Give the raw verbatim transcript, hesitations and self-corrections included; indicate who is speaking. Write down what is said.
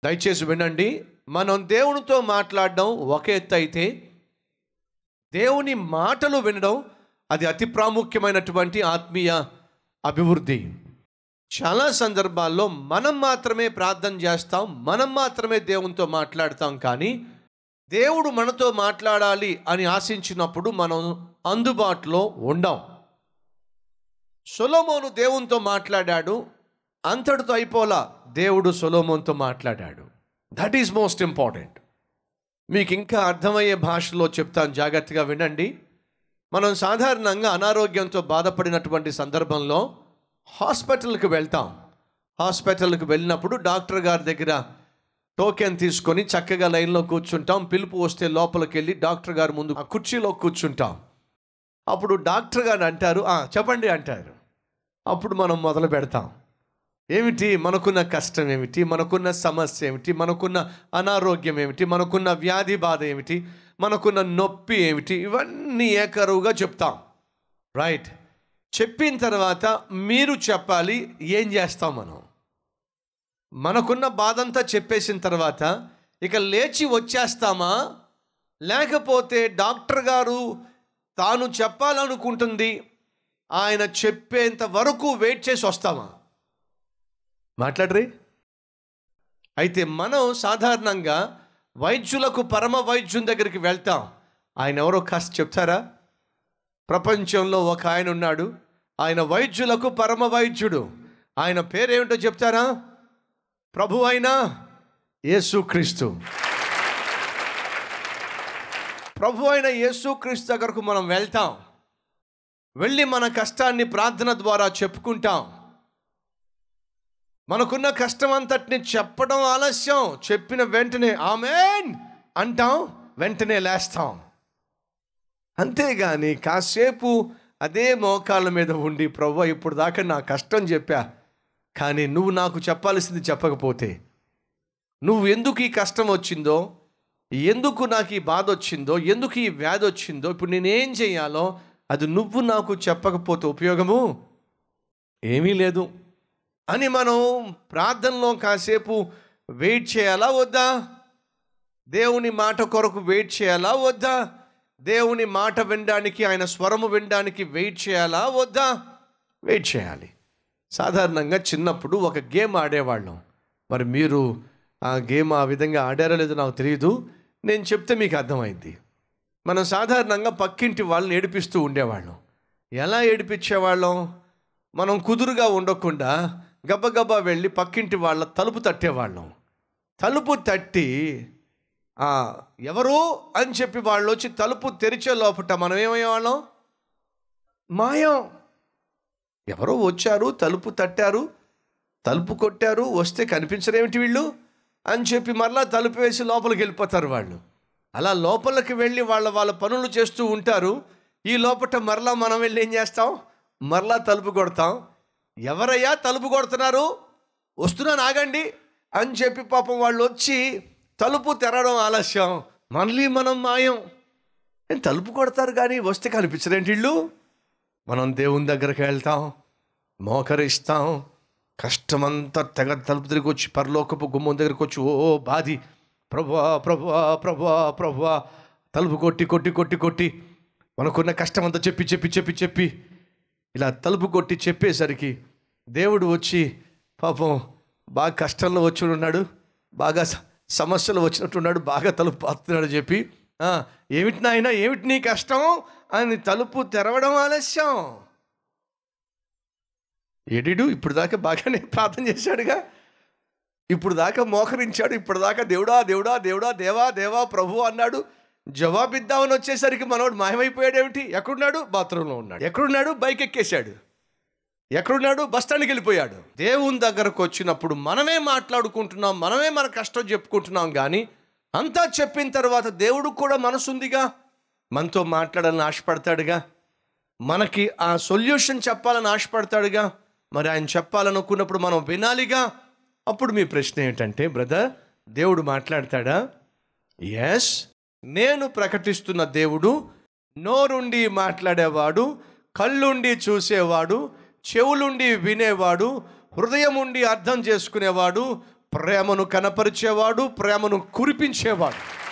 Speaker 1: దయచేసి వినండి. మనం దేవునితో మాట్లాడడం ఒక ఎత్తు అయితే, దేవుని మాటలు వినడం అది అతి ప్రాముఖ్యమైనటువంటి ఆత్మీయ అభివృద్ధి. చాలా సందర్భాల్లో మనం మాత్రమే ప్రార్థన చేస్తాం, మనం మాత్రమే దేవునితో మాట్లాడతాం. కానీ దేవుడు మనతో మాట్లాడాలి అని ఆశించినప్పుడు మనం అందుబాటులో ఉండం. సొలొమోను దేవునితో మాట్లాడాడు, అంతటితో అయిపోలా. దేవుడు సొలొమోనుతో మాట్లాడాడు. That is most important. మీకు ఇంకా అర్థమయ్యే భాషలో చెప్తాను, జాగ్రత్తగా వినండి. మనం సాధారణంగా అనారోగ్యంతో బాధపడినటువంటి సందర్భంలో హాస్పిటల్కి వెళ్తాం. హాస్పిటల్కి వెళ్ళినప్పుడు డాక్టర్ గారి దగ్గర టోకెన్ తీసుకొని చక్కగా లైన్లో కూర్చుంటాం. పిలుపు వస్తే లోపలికి వెళ్ళి డాక్టర్ గారి ముందు ఆ కుర్చీలో కూర్చుంటాం. అప్పుడు డాక్టర్ గారు అంటారు, చెప్పండి అంటారు. అప్పుడు మనం మొదలు పెడతాం. ఏమిటి మనకున్న కష్టం ఏమిటి, మనకున్న సమస్య ఏమిటి, మనకున్న అనారోగ్యం ఏమిటి, మనకున్న వ్యాధి బాధ ఏమిటి, మనకున్న నొప్పి ఏమిటి, ఇవన్నీ ఏకరువుగా చెప్తాం. రైట్. చెప్పిన తర్వాత మీరు చెప్పాలి ఏం చేస్తాం. మనం మనకున్న బాధ అంతా చెప్పేసిన తర్వాత ఇక లేచి వచ్చేస్తామా, లేకపోతే డాక్టర్ గారు తాను చెప్పాలనుకుంటుంది ఆయన చెప్పేంత వరకు వెయిట్ చేసి వస్తామా? మాట్లాడరే. అయితే మనం సాధారణంగా వైద్యులకు పరమ వైద్యుని దగ్గరికి వెళ్తాం. ఆయన ఎవరో కాస్త చెప్తారా? ప్రపంచంలో ఒక ఆయన ఉన్నాడు, ఆయన వైద్యులకు పరమ వైద్యుడు. ఆయన పేరేమిటో చెప్తారా? ప్రభు అయిన యేసుక్రీస్తు. ప్రభు అయిన యేసుక్రీస్తు దగ్గరకు మనం వెళ్తాం. వెళ్ళి మన కష్టాన్ని ప్రార్థన ద్వారా చెప్పుకుంటాం. మనకున్న కష్టం అంతటిని చెప్పడం ఆలస్యం, చెప్పిన వెంటనే ఆమేన్ అంటాం, వెంటనే లేస్తాం. అంతేగాని కాసేపు అదే మోకాళ్ళ మీద ఉండి, ప్రభువా ఇప్పుడు దాకా నా కష్టం చెప్పా, కానీ నువ్వు నాకు చెప్పాల్సింది చెప్పకపోతే, నువ్వు ఎందుకు ఈ కష్టం వచ్చిందో, ఎందుకు నాకు ఈ బాధ వచ్చిందో, ఎందుకు ఈ వ్యాధి వచ్చిందో, ఇప్పుడు నేనేం చేయాలో అది నువ్వు నాకు చెప్పకపోతే ఉపయోగము ఏమీ లేదు అని మనం ప్రార్థనలో కాసేపు వెయిట్ చేయాలా వద్దా? దేవుని మాట కొరకు వెయిట్ చేయాలా వద్దా? దేవుని మాట వినడానికి, ఆయన స్వరము వినడానికి వెయిట్ చేయాలా వద్దా? వెయిట్ చేయాలి. సాధారణంగా చిన్నప్పుడు ఒక గేమ్ ఆడేవాళ్ళం. మరి మీరు ఆ గేమ్ ఆ విధంగా ఆడారో లేదో నాకు తెలియదు, నేను చెప్తే మీకు అర్థమైంది. మనం సాధారణంగా పక్కింటి వాళ్ళని ఏడిపిస్తూ ఉండేవాళ్ళం. ఎలా ఏడిపించేవాళ్ళం? మనం కుదురుగా ఉండకుండా గబగబా వెళ్ళి పక్కింటి వాళ్ళ తలుపు తట్టేవాళ్ళం. తలుపు తట్టి ఎవరు అని చెప్పి వాళ్ళు వచ్చి తలుపు తెరిచే లోపట మనం ఏమయ్యేవాళ్ళం? మాయం. ఎవరో వచ్చారు, తలుపు తట్టారు, తలుపు కొట్టారు, వస్తే కనిపించరేమిటి వీళ్ళు అని చెప్పి మరలా తలుపు వేసి లోపలికి వెళ్ళిపోతారు వాళ్ళు. అలా లోపలికి వెళ్ళి వాళ్ళ వాళ్ళ పనులు చేస్తూ ఉంటారు. ఈ లోపట మరలా మనం వెళ్ళి ఏం చేస్తాం? మరలా తలుపు కొడతాం. ఎవరయ్యా తలుపు కొడుతున్నారు? వస్తున్నాను ఆగండి అని చెప్పి పాపం వాళ్ళు వచ్చి తలుపు తెరవడం ఆలస్యం, మళ్ళీ మనం మాయం. నేను తలుపు కొడతారు కానీ వస్తే కనిపించరేంటి వీళ్ళు? మనం దేవుని దగ్గరికి వెళ్తాం, మోకరిస్తాం, కష్టమంతా తెగ తలుపు దగ్గరికి వచ్చి, పరలోకపు గుమ్మం దగ్గరికి వచ్చి ఓ బాధి, ప్రభువా ప్రభువా ప్రభువా ప్రభువా తలుపు కొట్టి కొట్టి కొట్టి కొట్టి మనకున్న కష్టమంతా చెప్పి చెప్పి చెప్పి చెప్పి ఇలా తలుపు కొట్టి చెప్పేసరికి దేవుడు వచ్చి పాపం బాగా కష్టంలో వచ్చి ఉన్నాడు, బాగా సమస్యలు వచ్చినట్టున్నాడు, బాగా తలుపు పాతున్నాడు చెప్పి ఏమిటి నాయనా ఏమిటి నీ కష్టం అని తలుపు తెరవడం ఆలస్యం. ఎడిడు ఇప్పుడు దాకా బాగానే ప్రార్థన చేశాడుగా, ఇప్పుడు దాకా మోకరించాడు, ఇప్పుడు దాకా దేవుడా దేవుడా దేవుడా దేవా దేవా ప్రభు అన్నాడు, జవాబిద్దామని వచ్చేసరికి మనోడు మాయమైపోయాడు. ఏమిటి? ఎక్కడున్నాడు? బాత్రూంలో ఉన్నాడు. ఎక్కడున్నాడు? బైక్ ఎక్కేశాడు. ఎక్కడున్నాడు? బస్ స్టాండ్కి వెళ్ళిపోయాడు. దేవుని దగ్గరకు వచ్చినప్పుడు మనమే మాట్లాడుకుంటున్నాం, మనమే మన కష్టం చెప్పుకుంటున్నాం. కానీ అంతా చెప్పిన తర్వాత దేవుడు కూడా మనసుందిగా, మనతో మాట్లాడాలని ఆశపడతాడుగా, మనకి ఆ సొల్యూషన్ చెప్పాలని ఆశపడతాడుగా. మరి ఆయన చెప్పాలనుకున్నప్పుడు మనం వినాలిగా. అప్పుడు మీ ప్రశ్న ఏంటంటే, బ్రదర్ దేవుడు మాట్లాడతాడా? ఎస్, నేను ప్రకటిస్తున్న దేవుడు నోరుండి మాట్లాడేవాడు, కళ్ళుండి చూసేవాడు, చెవులుండి వినేవాడు, హృదయం ఉండి అర్థం చేసుకునేవాడు, ప్రేమను కనపరిచేవాడు, ప్రేమను కురిపించేవాడు.